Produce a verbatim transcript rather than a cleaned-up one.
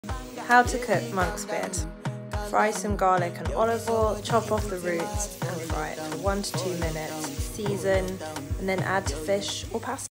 How to cook monk's beard. Fry some garlic and olive oil, chop off the roots and fry it for one to two minutes, season, and then add to fish or pasta.